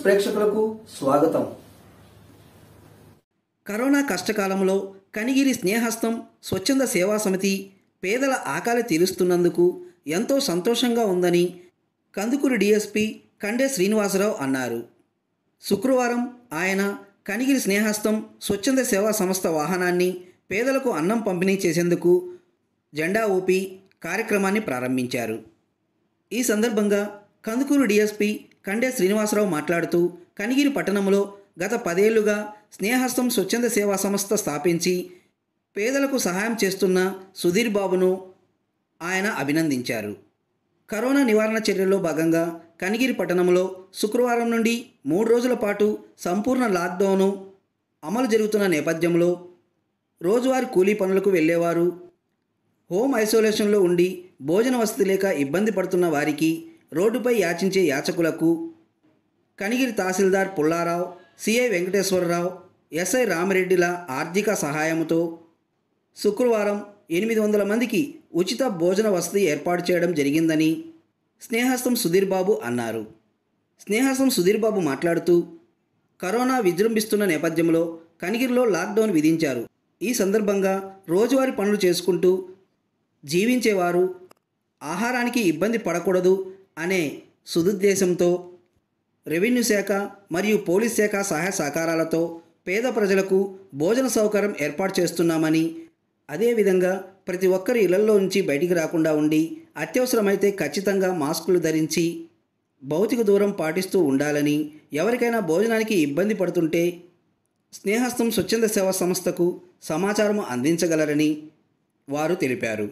ప్రేక్షకులకు స్వాగతం. కరోనా కష్టకాలంలో కనిగిరి స్నేహస్తం స్వచ్ఛంద సేవా సమితి పేదల ఆకలి తీరుస్తున్నందుకు ఎంతో సంతోషంగా ఉందని కందుకూరు DSP కండే శ్రీనివాసరావు అన్నారు. శుక్రవారం ఆయన కనిగిరి స్నేహస్తం స్వచ్ఛంద సేవా సంస్థ వాహనాన్ని పేదలకు అన్నం పంపిణీ చేసేందుకు జెండా ఊపి కార్యక్రమాన్ని ప్రారంభించారు. ఈ సందర్భంగా కందుకూరు DSP కండే శ్రీనివాసరావు మాట్లాడుతూ కనిగిరి పట్టణంలో గత 10 ఏళ్లుగా స్నేహస్తం స్వచ్ఛంద సేవా సంస్థ స్థాపించి పేదలకు సహాయం చేస్తున్న సుధీర్ బాబును ఆయన అభినందించారు. కరోనా నివారణ చర్యల్లో భాగంగా కనిగిరి పట్టణంలో శుక్రవారం నుండి 3 రోజుల పాటు సంపూర్ణ లాక్డౌను అమలు జరుగుతున్న నేపథ్యంలో రోజువారీ కూలీ పనులకు వెళ్ళేవారు, హోమ్ ఐసోలేషన్లో ఉండి భోజన వసతి లేక ఇబ్బంది పడుతున్న వారికి, రోడ్డుపై యాచించే యాచకులకు కనిగిరి తహసీల్దార్ పుల్లారావు, సిఐ వెంకటేశ్వరరావు, ఎస్ఐ రామిరెడ్డిల ఆర్థిక సహాయంతో శుక్రవారం 800 మందికి ఉచిత భోజన వసతి ఏర్పాటు చేయడం జరిగిందని స్నేహస్తం సుధీర్ బాబు అన్నారు. స్నేహస్తం సుధీర్ బాబు మాట్లాడుతూ కరోనా విజృంభిస్తున్న నేపథ్యంలో కనిగిరిలో లాక్డౌన్ విధించారు. ఈ సందర్భంగా రోజువారీ పనులు చేసుకుంటూ జీవించేవారు ఆహారానికి ఇబ్బంది పడకూడదు అనే సదుద్దేశంతో రెవెన్యూ శాఖ మరియు పోలీస్ శాఖ సహాయ సహకారాలతో పేద ప్రజలకు భోజన సౌకర్యం ఏర్పాటు చేస్తున్నామని, అదేవిధంగా ప్రతి ఒక్కరి ఇళ్లలో నుంచి బయటికి రాకుండా ఉండి అత్యవసరమైతే ఖచ్చితంగా మాస్కులు ధరించి భౌతిక దూరం పాటిస్తూ ఉండాలని, ఎవరికైనా భోజనానికి ఇబ్బంది పడుతుంటే స్నేహస్తం స్వచ్ఛంద సేవా సంస్థకు సమాచారం అందించగలరని వారు తెలిపారు.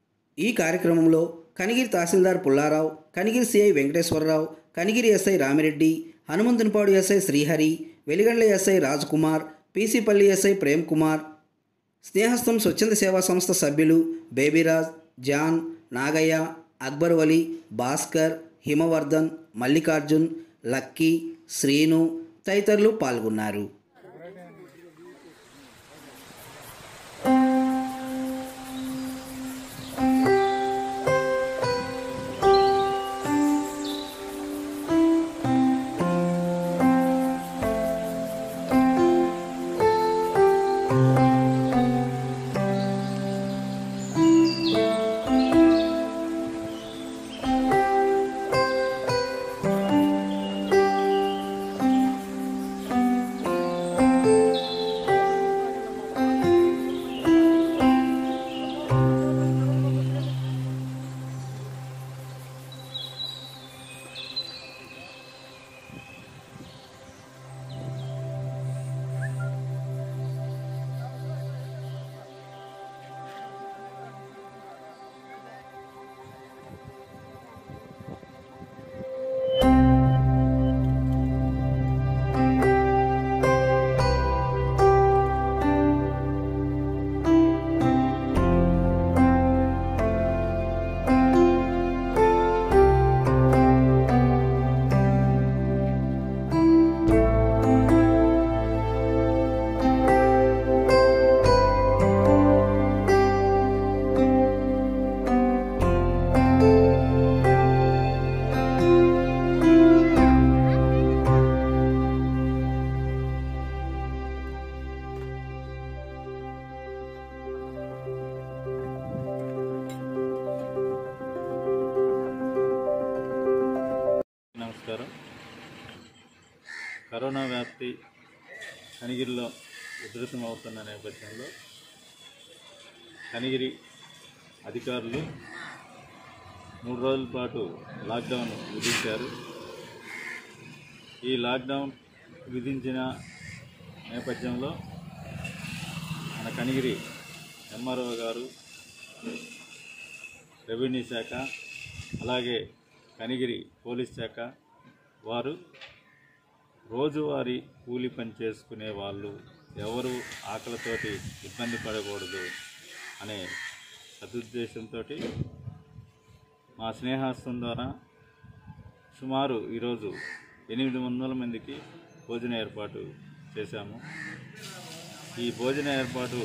ఈ కార్యక్రమంలో Kanigiri tahsildar Pullarao, Kanigiri CI Venkateswararao, Kanigiri SI Ramireddy, Hanumanthunipadu SI Srihari, Veligandla SI Rajkumar, PCPalli SI Prem Kumar, Snehastham స్వచ్ఛంద సేవా సంస్థ సభ్యులు బేబీరాజ్, జాన్, నాగయ్య, అక్బర్ వలి, భాస్కర్, హిమవర్ధన్, మల్లికార్జున్, లక్కీ, శ్రీను తదితరులు పాల్గొన్నారు. నమస్కారం. కరోనా వ్యాప్తి కనిగిరిలో ఉధృతమవుతున్న నేపథ్యంలో కనిగిరి అధికారులు 3 రోజుల పాటు లాక్డౌన్ విధించారు. ఈ లాక్డౌన్ విధించిన నేపథ్యంలో మన కనిగిరి MRO గారు, రెవెన్యూ శాఖ, అలాగే కనిగిరి పోలీస్ శాఖ వారు రోజువారీ కూలి పని చేసుకునే వాళ్ళు ఎవరు ఆకలితోటి ఇబ్బంది పడకూడదు అనే సదుద్దేశంతో మా స్నేహస్తం ద్వారా సుమారు ఈరోజు 800 మందికి భోజన ఏర్పాటు చేశాము. ఈ భోజన ఏర్పాటు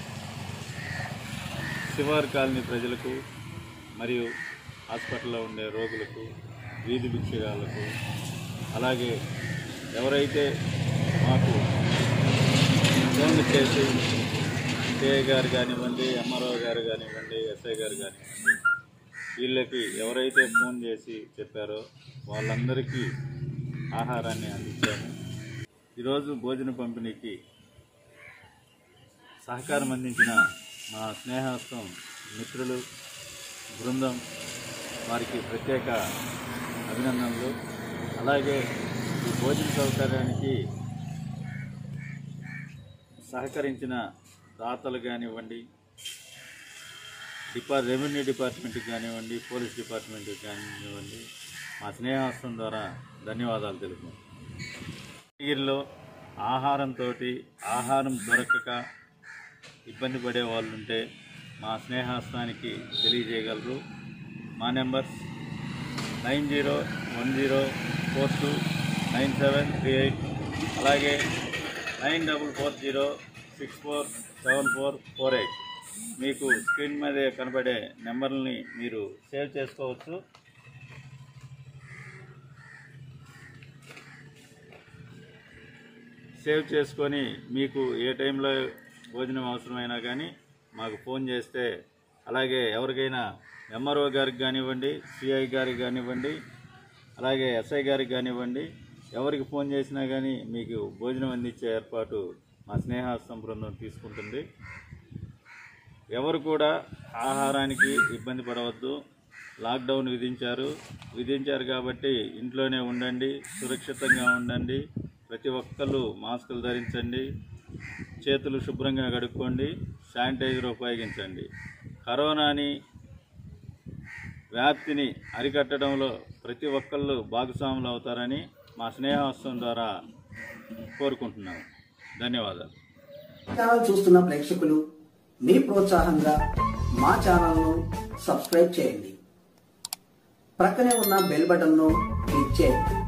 శివారు కాలనీ ప్రజలకు మరియు హాస్పిటల్లో ఉండే రోగులకు, వీధి భిక్షగాళ్లకు, అలాగే ఎవరైతే మాకు ఫోన్లు చేసి సిఐ గారు కానివ్వండి, ఎంఆర్ఓ గారు కానివ్వండి, ఎస్ఐ గారు కానివ్వండి, వీళ్ళకి ఎవరైతే ఫోన్ చేసి చెప్పారో వాళ్ళందరికీ ఆహారాన్ని అందించాము. ఈరోజు భోజన పంపిణీకి సహకారం అందించిన మా స్నేహస్తం మిత్రులు బృందం వారికి ప్రత్యేక అభినందనలు. అలాగే ఈ భోజన సౌకర్యానికి సహకరించిన దాతలు కానివ్వండి, రెవెన్యూ డిపార్ట్మెంట్కి కానివ్వండి, పోలీస్ డిపార్ట్మెంట్కి కానివ్వండి, మా స్నేహస్తం ద్వారా ధన్యవాదాలు తెలుపుతున్నాం. కనిగిరిలో ఆహారం దొరకక ఇబ్బంది పడే వాళ్ళు ఉంటే మా స్నేహస్తానికి తెలియజేయగలరు. మా నెంబర్స్ 9010429738, అలాగే 9440647448. మీకు స్క్రీన్ మీద కనబడే నెంబర్ని మీరు సేవ్ చేసుకోవచ్చు. సేవ్ చేసుకొని మీకు ఏ టైంలో భోజనం అవసరమైనా కానీ మాకు ఫోన్ చేస్తే, అలాగే ఎవరికైనా ఎంఆర్ఓ గారికి కానివ్వండి, సిఐ గారికి కానివ్వండి, అలాగే ఎస్ఐ గారికి కానివ్వండి, ఎవరికి ఫోన్ చేసినా కానీ మీకు భోజనం అందించే ఏర్పాటు మా స్నేహస్తం బృందం తీసుకుంటుంది. ఎవరు కూడా ఆహారానికి ఇబ్బంది పడవద్దు. లాక్డౌన్ విధించారు కాబట్టి ఇంట్లోనే ఉండండి, సురక్షితంగా ఉండండి. ప్రతి ఒక్కళ్ళు మాస్కులు ధరించండి, చేతులు శుభ్రంగా కడుక్కోండి, శానిటైజర్ ఉపయోగించండి. కరోనాని వ్యాప్తిని అరికట్టడంలో ప్రతి ఒక్కళ్ళు భాగస్వాములు అవుతారని మా స్నేహోత్సవం ద్వారా కోరుకుంటున్నాము. ధన్యవాదాలు. ఛానల్ చూస్తున్న ప్రేక్షకులు మీ ప్రోత్సాహంగా మా ఛానల్ను సబ్స్క్రైబ్ చేయండి. ప్రక్కనే ఉన్న బెల్ బటన్ను క్లిక్ చేయండి.